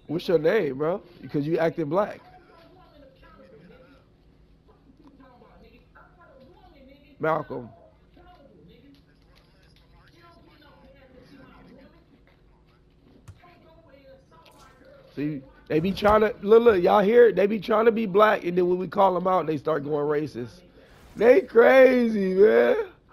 What's your name, bro? Because you acting black. Malcolm. See, they be trying to look. Y'all hear it? They be trying to be black, and then when we call them out, they start going racist. They crazy, man.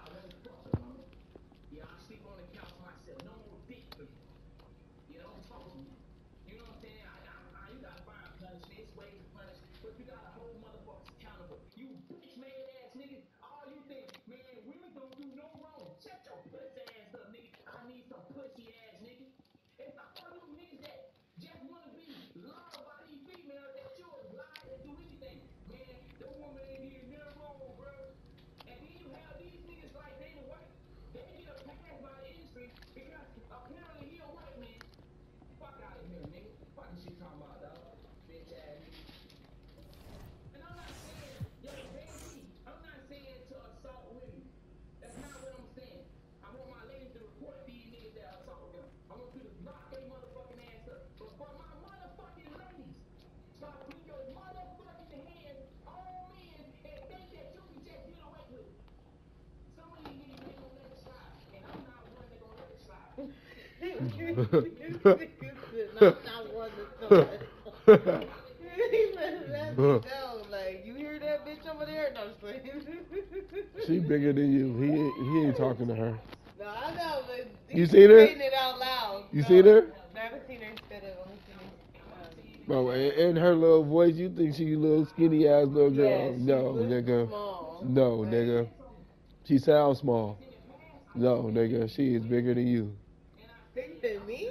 Like, you hear that bitch over there? No, She bigger than you. He ain't talking to her. no, I know, but You seen her? saying it out loud. You seen her? I haven't seen her instead of only seen her. Bro, in her little voice, you think she a little skinny ass little girl? Yeah, she No, looks nigga. small. No, nigga. She sounds small. No, nigga. She is bigger than you. Bigger than me?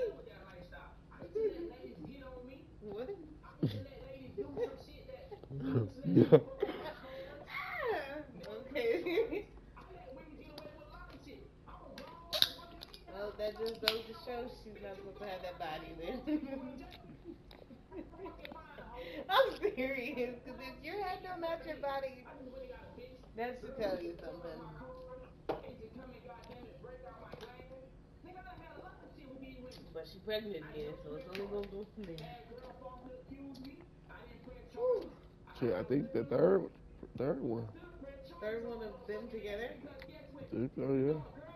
What? Yeah. Okay. Well, that just goes to show she's not supposed to have that body then. I'm serious, because if your head don't match your body, that should tell you something. But she's pregnant again, so it's only gonna go from there. Whew. Shit, I think the third one. Third one of them together. Oh yeah.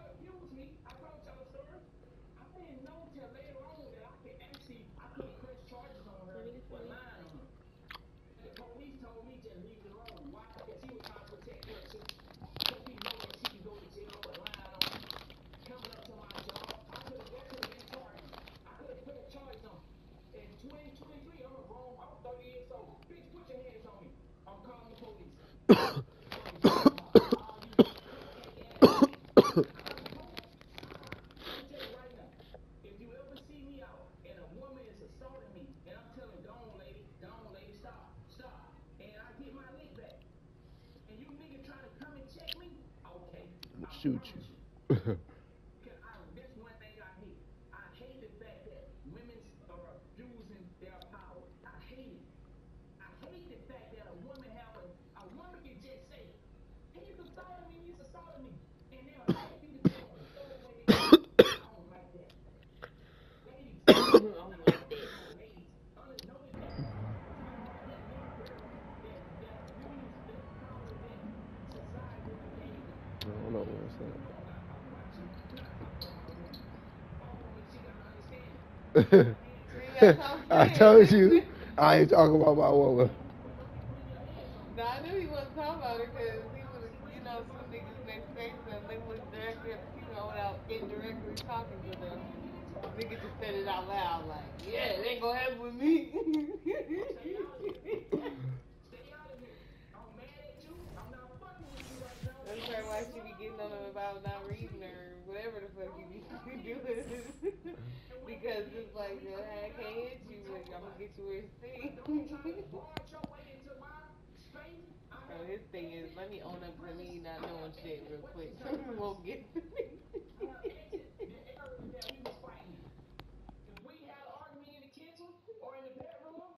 Shoot you. I don't like that. I don't know what I'm See, saying. that's what I'm I saying. told you, I ain't talking about my woman. No, I knew he wasn't talking about her because he was, some niggas may say something, they look directly at the female without indirectly talking to them. Nigga just said it out loud, like, yeah, it ain't gonna happen with me. That's probably why she be getting on him about not reading or whatever the fuck he be doing. Because it's like, I can't hit you, but I'm gonna get you where you see. So his thing is, let me own up to me not knowing shit real quick. Won't get to me.